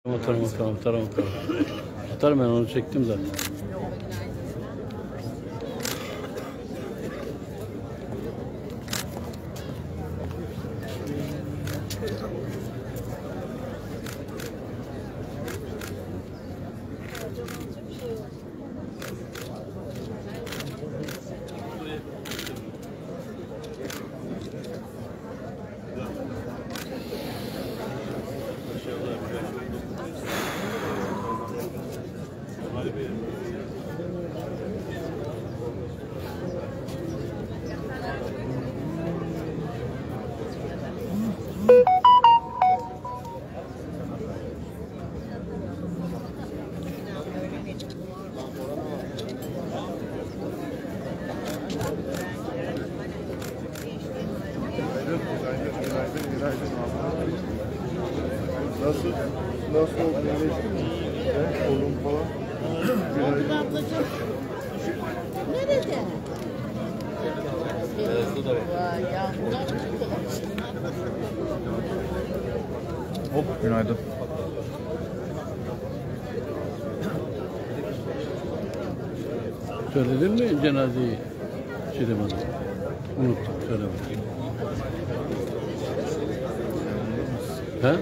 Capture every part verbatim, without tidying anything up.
Atarım atarım atarım atarım. Atarım, ben onu çektim zaten. Nasıl? Nasıl oldu? Ben kolum falan. Oldu ablacığım. Nerede? Vay yağmurlar çıktı. Hop, günaydın. Söyledin mi cenazeyi? Çiğdem Hanım. Unuttum, söylemedim. He?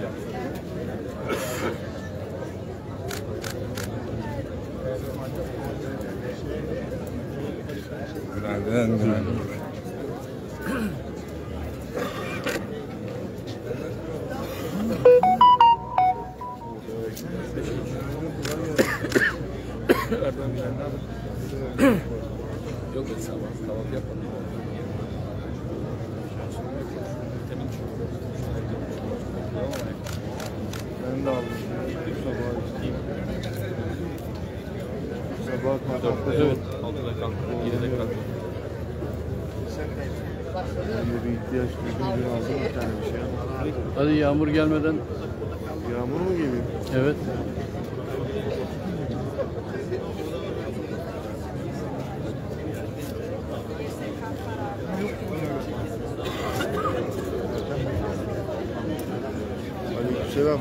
Günaydın, günaydın. Yok, sabah kahvaltı yapmadım. Ben de aldım. Sabah içeyim. Sabah kahvaltı. Evet. altıda kalktım, yedide kalktım. Ben de bir ihtiyaç duydum. Dün aldım bir tane bir şey. Hadi yağmur gelmeden. Yağmur mu geliyor? Evet. Aleykümselam.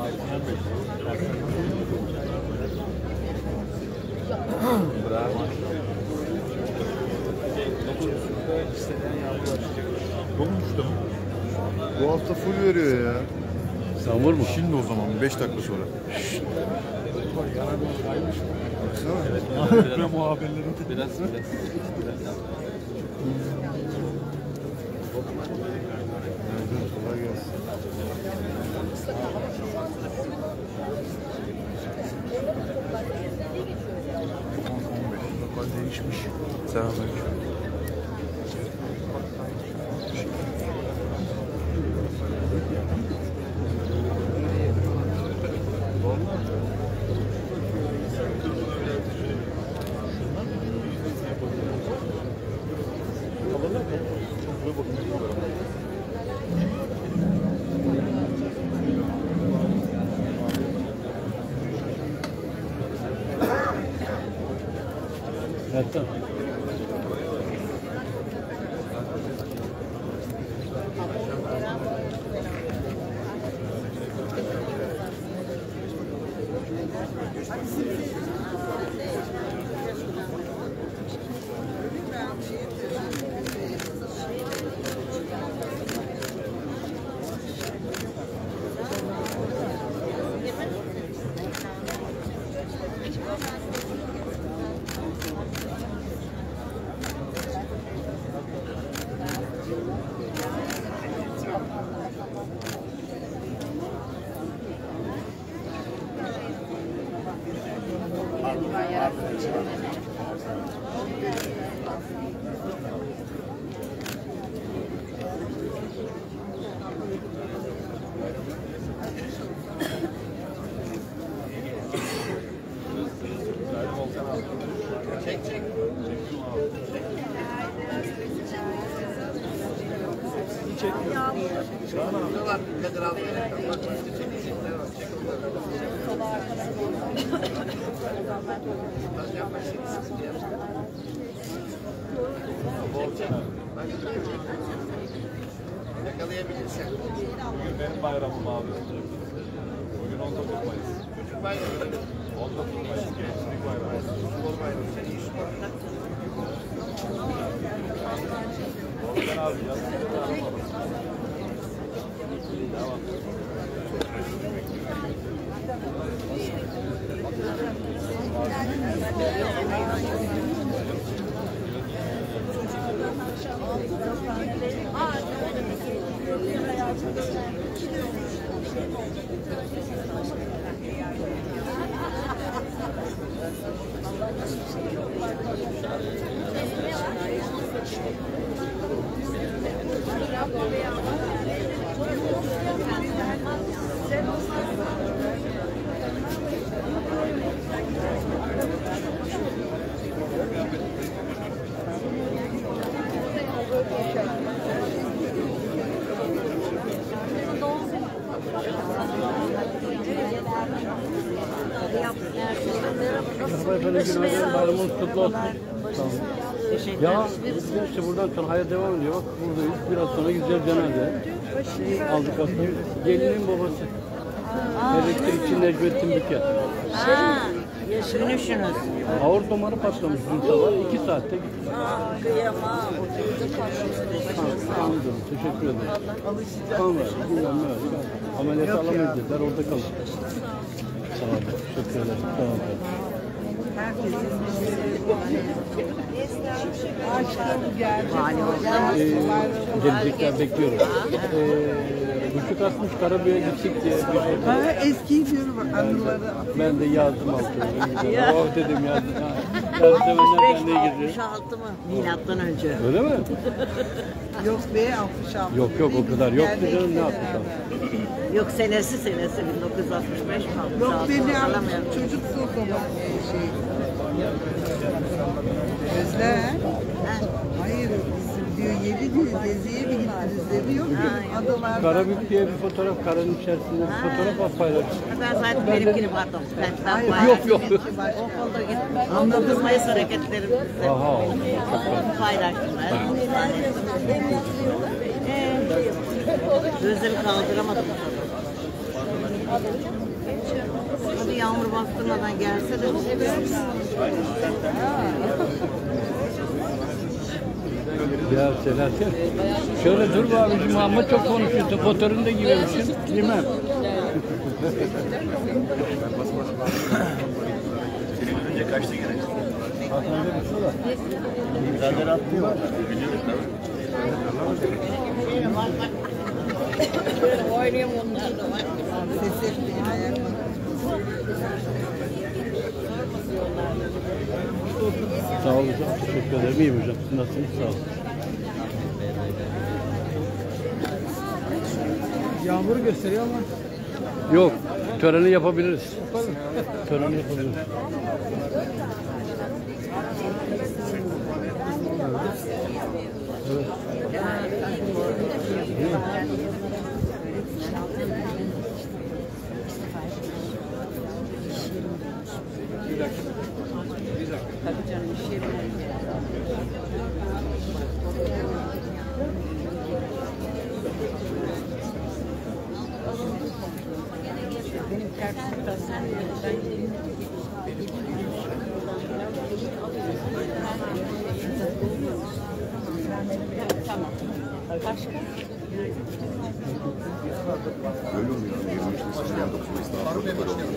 Bu hafta full veriyor ya. Yağmur mu? Şimdi o zaman beş dakika sonra. Baksana. Biraz muhabirleri. Biraz, biraz. biraz. Kolay gelsin. Lokal değişmiş. Selamünaleyküm. Hatta. Yakalayabilirsen. Bugün benim bayramım abi. Bugün Efendim günaydın, bayramınız kutlu olsun. Tamam. Ya işte buradan sonra hayat devam ediyor. Bak buradayız. Biraz sonra güzel cenaze. Aldık aslında. Gelinin babası. Elektrikçi Necmettin Büker. Ha, yaşınmışsınız. Aort damarı patlamış dün sabah. iki saatte gitti. Kıyamam. Anladım. Teşekkür ederim. Kan verdi. Bilmem ne verdi. Ameliyatı alamayız dediler. Orada kalır. Sağ olun. Teşekkür ederim. Sağ olun. Ee, gelecekler bekliyoruz. Ee, buçuk atmış Karabük'e gittik diye bir şey. Bana eski diyorum anıları. Ben de yazdım altına. Oh dedim yazdım. Yazdım sevenler ben de gidiyor. altmış altı mı? Milattan önce. Öyle mi? Yok be altmış altı. Yok yok o kadar. Yok canım ne yaptık? Yok senesi senesi bin dokuz yüz altmış beş mi? Yok beni hatırlamıyorum. almış çocuksu o zaman şey. Özler. Hayır bizim diyor yedi diyor geziye mi gittiniz dedi yok. Adalarda. Karabük diye bir fotoğraf, karanın içerisinde bir fotoğraf paylaştım. Ben zaten benimkini pardon. Ben, ben Hayır, bayağı- Yok yok. O konuda gittim. Anladın Mayıs hareketlerimizi Aha oldu. paylaştım ben. Ee, Gözlerimi kaldıramadım. Hadi yağmur bastırmadan gelse de. Ya Selahattin. Şöyle dur be abicim ama çok konuşuyorsun. Fotoğrafını da giyiyormuşsun. Bilmem. Önce kaçtı gene? Zaten attı var. Oynayayım onlar da var. Ses etmeyin ayakla. Sağ olun hocam. Teşekkür ederim. İyiyim hocam. Siz nasılsınız? Sağ olun. Yağmuru gösteriyor ama. Yok. Töreni yapabiliriz. Töreni yapabiliriz. Evet. Tabii canım bir şey yok. Benim karşımda sen ben tamam. Başka? Öyle oluyor. yirmi üç Nisan yirmi dokuz Mayıs'ta protokol oluyor.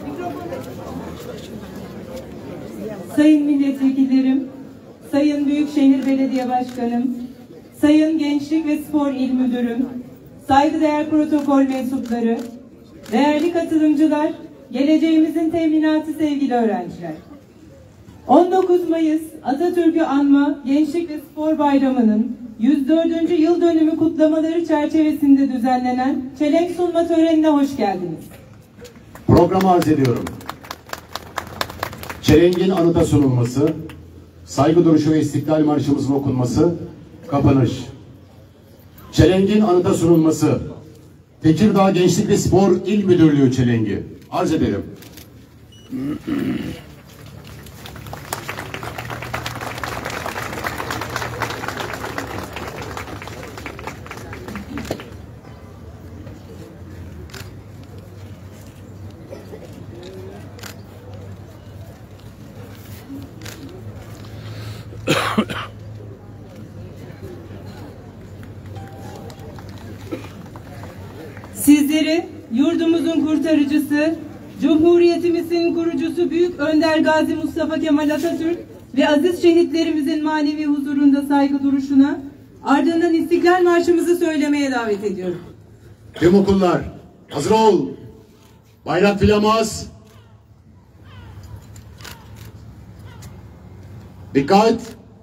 Sayın milletvekillerim, Sayın Büyükşehir Belediye Başkanım, Sayın Gençlik ve Spor İl Müdürüm, saygıdeğer protokol mensupları, değerli katılımcılar, geleceğimizin teminatı sevgili öğrenciler. on dokuz Mayıs Atatürk'ü Anma Gençlik ve Spor Bayramı'nın yüz dördüncü yıl dönümü kutlamaları çerçevesinde düzenlenen çelenk sunma törenine hoş geldiniz. Programı arz ediyorum. Çelengin anıta sunulması, saygı duruşu ve İstiklal Marşımızın okunması, kapanış. Çelengin anıta sunulması, Tekirdağ Gençlik ve Spor İl Müdürlüğü çelengi. Arz edelim. Sizleri yurdumuzun kurtarıcısı, Cumhuriyetimizin kurucusu Büyük Önder Gazi Mustafa Kemal Atatürk ve aziz şehitlerimizin manevi huzurunda saygı duruşuna, ardından İstiklal Marşımızı söylemeye davet ediyorum. Tüm okullar hazır ol. Bayrak flamas. Dikkat.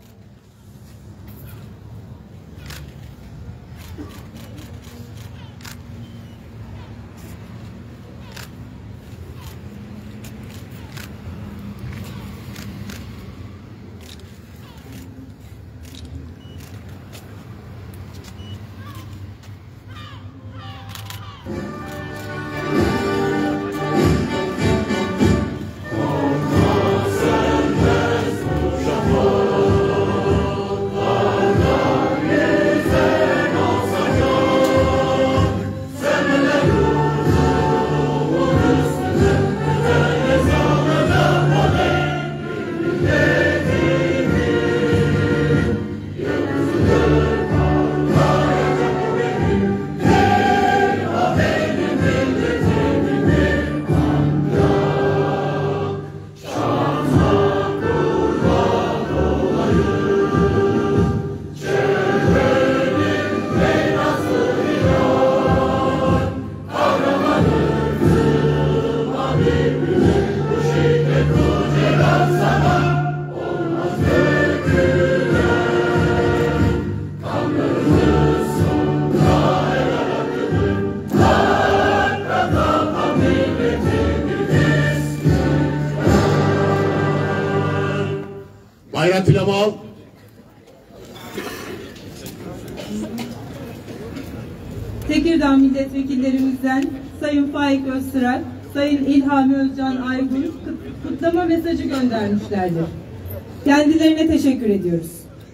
Bayrak filamı al. Tekirdağ milletvekillerimizden Sayın Faik Öztürk, Sayın İlhami Özcan Aygun kutlama mesajı göndermişlerdir. Kendilerine teşekkür ediyoruz.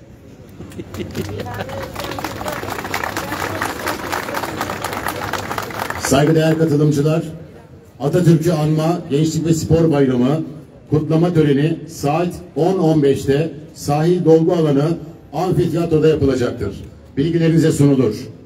Saygıdeğer katılımcılar, Atatürk'ü anma Gençlik ve Spor Bayramı kutlama töreni saat on on beşte sahil dolgu alanı amfiteyatroda yapılacaktır. Bilgilerinize sunulur.